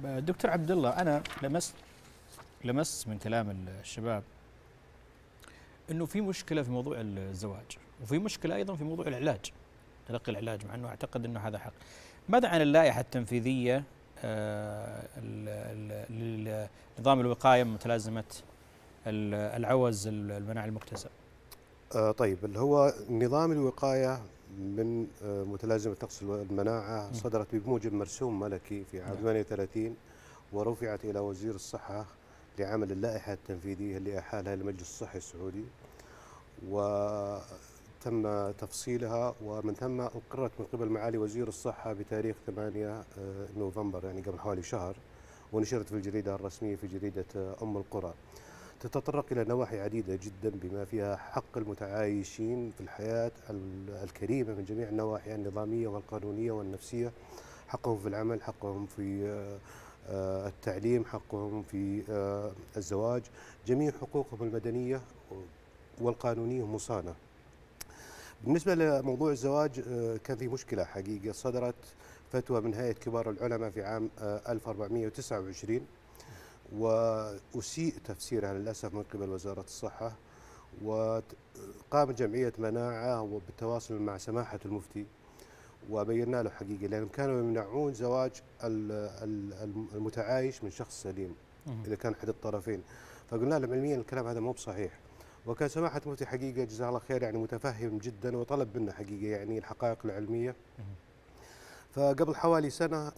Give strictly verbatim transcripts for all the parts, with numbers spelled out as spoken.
دكتور عبد الله، أنا لمست لمست من كلام الشباب أنه في مشكلة في موضوع الزواج، وفي مشكلة أيضا في موضوع العلاج، تلقي العلاج، مع أنه أعتقد أنه هذا حق. ماذا عن اللائحة التنفيذية لنظام الوقاية من متلازمة العوز المناعي المكتسب؟ آه طيب، اللي هو نظام الوقاية من آه متلازمة نقص المناعة صدرت بموجب مرسوم ملكي في عام ثمانية وثلاثين، ورفعت إلى وزير الصحة لعمل اللائحة التنفيذية اللي أحالها لمجلس الصحي السعودي، وتم تفصيلها، ومن ثم أقرت من قبل معالي وزير الصحة بتاريخ ثمانية نوفمبر، يعني قبل حوالي شهر، ونشرت في الجريدة الرسمية في جريدة أم القرى. تتطرق إلى نواحي عديدة جدا بما فيها حق المتعايشين في الحياة الكريمة من جميع النواحي النظامية والقانونية والنفسية، حقهم في العمل، حقهم في التعليم، حقهم في الزواج، جميع حقوقهم المدنية والقانونية مصانة. بالنسبة لموضوع الزواج كان في مشكلة حقيقة، صدرت فتوى من هيئة كبار العلماء في عام ألف وأربعمئة وتسعة وعشرين، وأسيء تفسيرها للأسف من قبل وزارة الصحة، وقامت جمعية مناعة وبالتواصل مع سماحة المفتي وبينا له حقيقة، لأنهم كانوا يمنعون زواج المتعايش من شخص سليم إذا كان أحد الطرفين، فقلنا لهم علميا الكلام هذا مو بصحيح. وكان سماحة المفتي حقيقة جزاه الله خير يعني متفهم جدا، وطلب منا حقيقة يعني الحقائق العلمية. فقبل حوالي سنة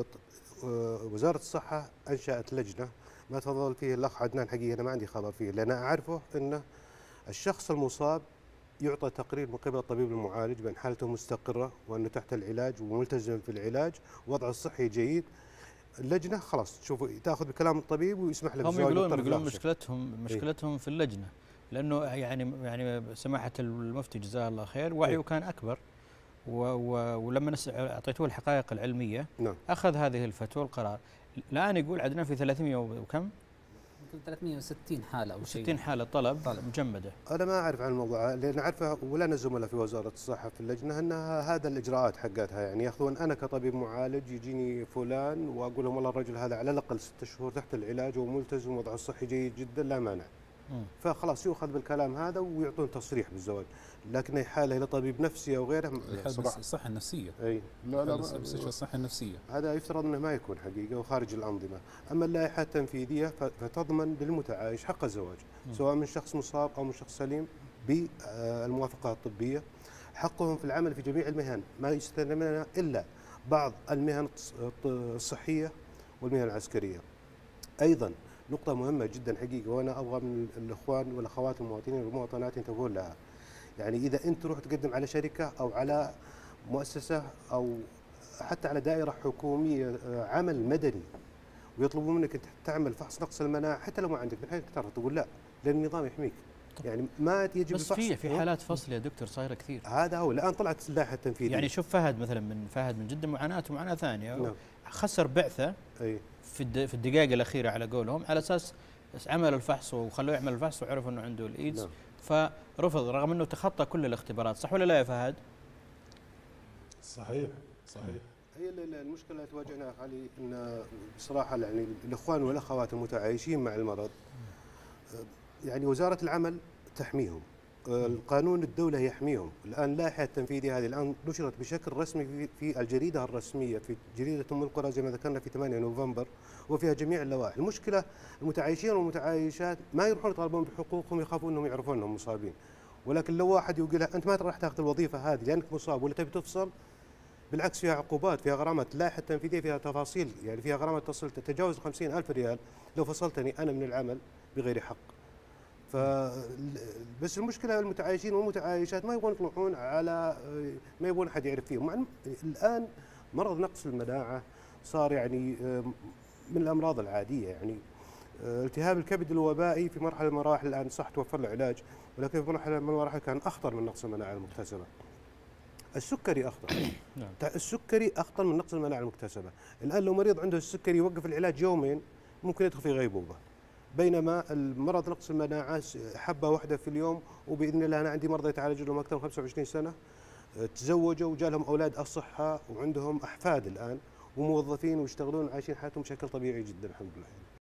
وزارة الصحة أنشأت لجنة، ما تفضل فيه الأخ عدنان، حقيقة أنا ما عندي خبر فيه، لأن أعرفه أن الشخص المصاب يعطى تقرير من قبل الطبيب المعالج بأن حالته مستقرة وأنه تحت العلاج وملتزم في العلاج ووضعه الصحي جيد. اللجنة خلاص تشوفوا تأخذ بكلام الطبيب ويسمح له هم بالزواج. يقولون يقولون مشكلتهم مشكلتهم إيه؟ في اللجنة، لأنه يعني يعني سماحة المفتي جزاه الله خير وعيه إيه؟ كان أكبر، ولما أعطيتوه الحقائق العلمية نعم. أخذ هذه الفتوى القرار. الآن يقول عندنا في ثلاثمئة وكم؟ ثلاثمئة وستين حالة أو شيء، ستين حالة طلب, طلب مجمدة. أنا ما أعرف عن الموضوع، لأن أعرفه ولنا الزملاء في وزارة الصحة في اللجنة أنها هذا الإجراءات حقتها، يعني يأخذون أنا كطبيب معالج يجيني فلان وأقول لهم والله الرجل هذا على الأقل ستة شهور تحت العلاج وملتزم ووضعه الصحي جيد جدا لا مانع، فخلاص يؤخذ بالكلام هذا ويعطون تصريح بالزواج، لكن حاله الى طبيب نفسي او غيره الصحه النفسيه. اي لا لا مستشفى الصحه النفسيه هذا يفترض انه ما يكون حقيقه وخارج الانظمه. اما اللائحه التنفيذيه فتضمن للمتعايش حق الزواج سواء من شخص مصاب او من شخص سليم بالموافقه الطبيه، حقهم في العمل في جميع المهن، ما يستثنى منها الا بعض المهن الصحيه والمهن العسكريه. ايضا نقطة مهمة جدا حقيقة، وأنا أبغى من الإخوان والأخوات المواطنين والمواطنات ينتبهون لها، يعني إذا أنت تروح تقدم على شركة أو على مؤسسة أو حتى على دائرة حكومية عمل مدني ويطلبون منك أنت تعمل فحص نقص المناعة، حتى لو ما عندك من حقك تعرف تقول لا، لأن النظام يحميك. يعني ما يجب بس في في حالات فصل يا دكتور صايرة كثير. هذا هو الآن طلعت اللائحة التنفيذية. يعني شوف فهد مثلا، من فهد من جدة معاناته معاناة ثانية نعم. خسر بعثة أي. في في الدقائق الأخيرة على قولهم، على أساس عمل الفحص وخلوه يعمل الفحص وعرفوا أنه عنده الإيدز نعم. فرفض رغم أنه تخطى كل الاختبارات، صح ولا لا يا فهد؟ صحيح صحيح. هي المشكلة اللي تواجهنا علي أن بصراحة يعني الإخوان والأخوات المتعايشين مع المرض، يعني وزارة العمل تحميهم، القانون الدولة يحميهم. الآن اللائحة التنفيذية هذه الآن نشرت بشكل رسمي في الجريدة الرسمية في جريدة أم القرى زي ما ذكرنا في ثمانية نوفمبر، وفيها جميع اللوائح. المشكلة المتعايشين والمتعايشات ما يروحون يطالبون بحقوقهم، يخافون أنهم يعرفون أنهم مصابين، ولكن لو واحد يقول أنت ما راح تاخذ الوظيفة هذه لأنك مصاب ولا تبي تفصل، بالعكس فيها عقوبات، فيها غرامات. اللائحة التنفيذية فيها تفاصيل، يعني فيها غرامات تصل تتجاوز خمسين ألف ريال لو فصلتني أنا من العمل بغير حق. ف بس المشكله المتعايشين والمتعايشات ما يبغون يطلعون على، ما يبغون احد يعرف فيهم. مع الان مرض نقص المناعه صار يعني من الامراض العاديه، يعني التهاب الكبد الوبائي في مرحله من المراحل الان صح توفر له علاج، ولكن في مرحله من المراحل كان اخطر من نقص المناعه المكتسبه. السكري اخطر. السكري اخطر من نقص المناعه المكتسبه. الان لو مريض عنده السكري يوقف العلاج يومين ممكن يدخل في غيبوبه، بينما المرض نقص المناعة حبة واحدة في اليوم، وبإذن الله أنا عندي مرضى يتعالجوا لهم أكثر من خمسة وعشرين سنة، تزوجوا وجاء لهم أولاد أصحاء وعندهم أحفاد الآن، وموظفين ويشتغلون عايشين حياتهم بشكل طبيعي جدا الحمد لله.